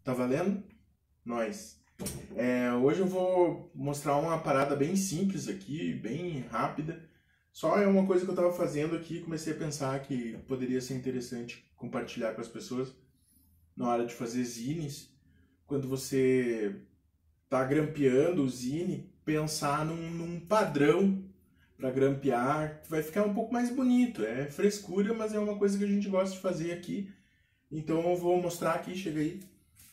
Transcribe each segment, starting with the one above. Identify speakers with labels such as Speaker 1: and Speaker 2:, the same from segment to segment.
Speaker 1: Tá valendo? Nós. Hoje eu vou mostrar uma parada bem simples aqui, bem rápida. Só é uma coisa que eu tava fazendo aqui e comecei a pensar que poderia ser interessante compartilhar com as pessoas na hora de fazer zines. Quando você tá grampeando o zine, pensar num padrão para grampear, vai ficar um pouco mais bonito. É frescura, mas é uma coisa que a gente gosta de fazer aqui. Então eu vou mostrar aqui, chega aí.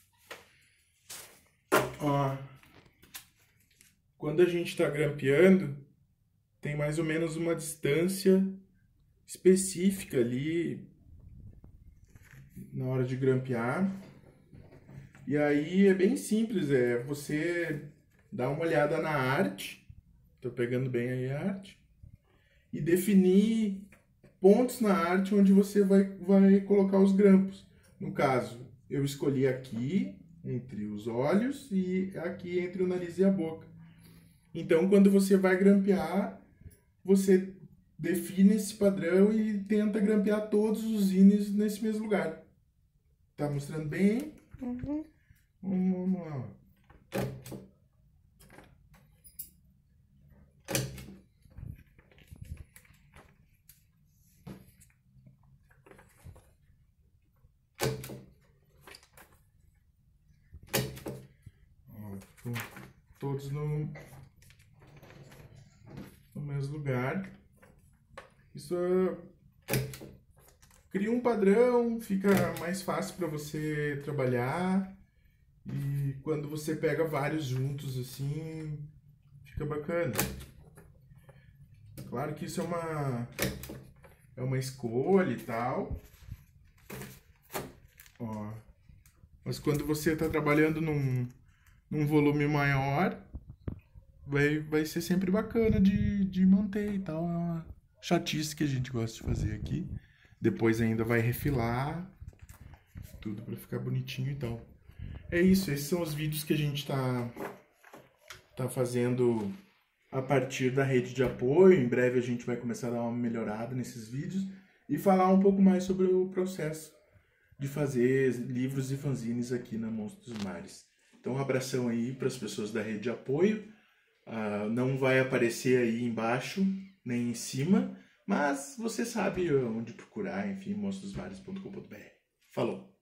Speaker 1: Ó, quando a gente está grampeando, tem mais ou menos uma distância específica ali na hora de grampear. E aí é bem simples, você dá uma olhada na arte, tô pegando bem aí a arte, e definir pontos na arte onde você vai colocar os grampos. No caso, eu escolhi aqui, entre os olhos, e aqui entre o nariz e a boca. Então, quando você vai grampear, você define esse padrão e tenta grampear todos os zines nesse mesmo lugar. Tá mostrando bem?
Speaker 2: Uhum.
Speaker 1: Vamos lá. Todos no mesmo lugar. Isso cria um padrão, fica mais fácil para você trabalhar. E quando você pega vários juntos assim, fica bacana. Claro que isso é uma escolha e tal. Ó, mas quando você está trabalhando num volume maior, vai ser sempre bacana de manter e tal. É uma chatice que a gente gosta de fazer aqui. Depois ainda vai refilar tudo para ficar bonitinho e tal. É isso, esses são os vídeos que a gente tá fazendo a partir da rede de apoio. Em breve a gente vai começar a dar uma melhorada nesses vídeos e falar um pouco mais sobre o processo de fazer livros e fanzines aqui na Monstros dos Mares. Então um abração aí para as pessoas da rede de apoio. Não vai aparecer aí embaixo, nem em cima, mas você sabe onde procurar, enfim, monstrosmares.com.br. Falou!